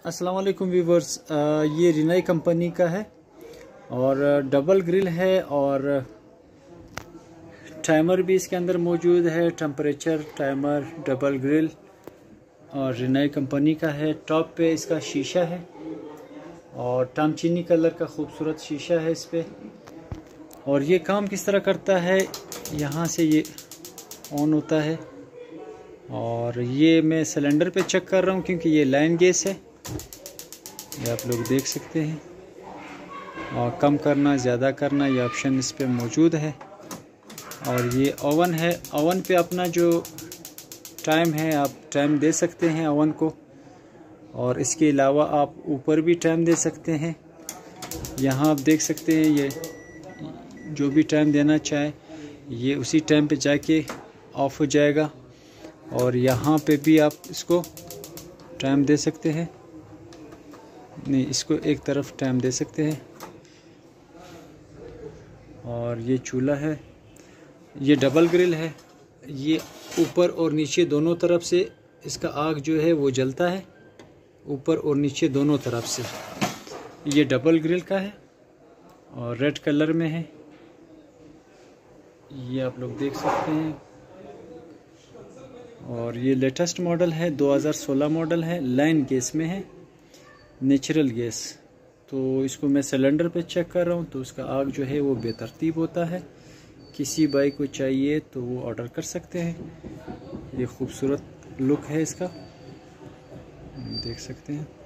अस्सलाम वालेकुम व्यूवर्स, ये रिनाई कंपनी का है और डबल ग्रिल है और टाइमर भी इसके अंदर मौजूद है। टेम्परेचर टाइमर, डबल ग्रिल और रिनाई कंपनी का है। टॉप पे इसका शीशा है और टामचीनी कलर का खूबसूरत शीशा है इस पे। और ये काम किस तरह करता है, यहाँ से ये ऑन होता है और ये मैं सिलेंडर पे चेक कर रहा हूँ क्योंकि ये लाइन गैस है, ये आप लोग देख सकते हैं। और कम करना ज़्यादा करना ये ऑप्शन इस पे मौजूद है। और ये ओवन है, ओवन पे अपना जो टाइम है आप टाइम दे सकते हैं ओवन को। और इसके अलावा आप ऊपर भी टाइम दे सकते हैं। यहाँ आप देख सकते हैं ये जो भी टाइम देना चाहे ये उसी टाइम पे जाके ऑफ हो जाएगा। और यहाँ पे भी आप इसको टाइम दे सकते हैं, नहीं इसको एक तरफ टाइम दे सकते हैं। और ये चूल्हा है, ये डबल ग्रिल है, ये ऊपर और नीचे दोनों तरफ से इसका आग जो है वो जलता है, ऊपर और नीचे दोनों तरफ से। ये डबल ग्रिल का है और रेड कलर में है, ये आप लोग देख सकते हैं। और ये लेटेस्ट मॉडल है, 2016 मॉडल है, लाइन गैस में है, नेचुरल गैस। तो इसको मैं सिलेंडर पे चेक कर रहा हूँ तो उसका आग जो है वो बेतरतीब होता है। किसी भाई को चाहिए तो वो ऑर्डर कर सकते हैं। ये खूबसूरत लुक है इसका, देख सकते हैं।